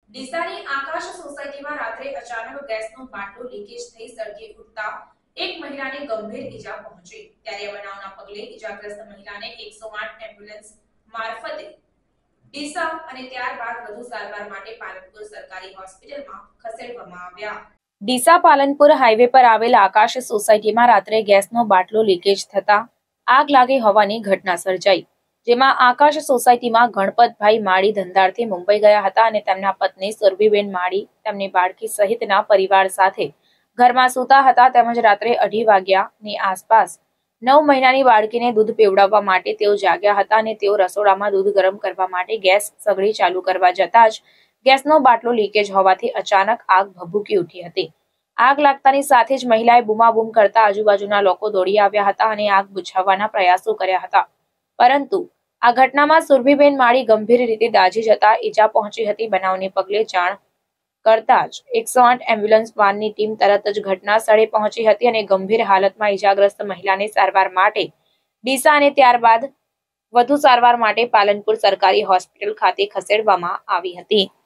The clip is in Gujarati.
ડીસાની આકાશ સોસાયટીમાં રાત્રે અચાનક ગેસનો બાટલો લીકેજ થઈ સળગી ઉઠતા એક મહિલાને ગંભીર ઈજા પહોંચી ત્યારે બનાવના પગલે ઈજાગ્રસ્ત મહિલાને 108 એમ્બ્યુલન્સ મારફતે ડીસા અને ત્યારબાદ વધુ સારવાર માટે પાલનપુર સરકારી હોસ્પિટલમાં ખસેડવામાં આવ્યા। ડીસા પાલનપુર હાઈવે પર આવેલ આકાશ સોસાયટીમાં રાત્રે ગેસનો બાટલો લીકેજ થતા આગ લાગી હોવાની ઘટના સર્જાઈ, જેમાં આકાશ સોસાયટીમાં ગણપતભાઈ માળી ધંધાર્થે મુંબઈ ગયા હતા અને તેમના પત્ની સુરભીબેન માળી તેમની બાળકી સહિતના પરિવાર સાથે ઘરમાં સૂતા હતા તેમજ રાત્રે 2:30 વાગ્યાની આસપાસ 9 મહિનાની બાળકીને દૂધ પીવડાવવા માટે તેઓ જાગ્યા હતા અને તેઓ રસોડામાં દૂધ ગરમ કરવા માટે ગેસ સગડી ચાલુ કરવા જતા જ ગેસનો બાટલો લીકેજ હોવાથી અચાનક આગ ભભૂકી ઉઠી હતી। આગ લાગતાની સાથે જ મહિલાએ બૂમાબૂમ કરતા આજુબાજુના લોકો દોડી આવ્યા હતા અને આગ બુઝાવવાના પ્રયાસો કર્યા હતા, પરંતુ આ ઘટનામાં સુરભીબેન માળી ગંભીર રીતે દાઝી જતા ઈજા પહોંચી હતી। બનાવને પગલે જાણ કરતા જ 108 એમ્બ્યુલન્સ વાનની ટીમ તરત જ ઘટના સ્થળે પહોંચી હતી અને ગંભીર હાલતમાં ઈજાગ્રસ્ત મહિલાને સારવાર માટે ડીસા અને ત્યારબાદ વધુ સારવાર માટે પાલનપુર સરકારી હોસ્પિટલ ખાતે ખસેડવામાં આવી હતી।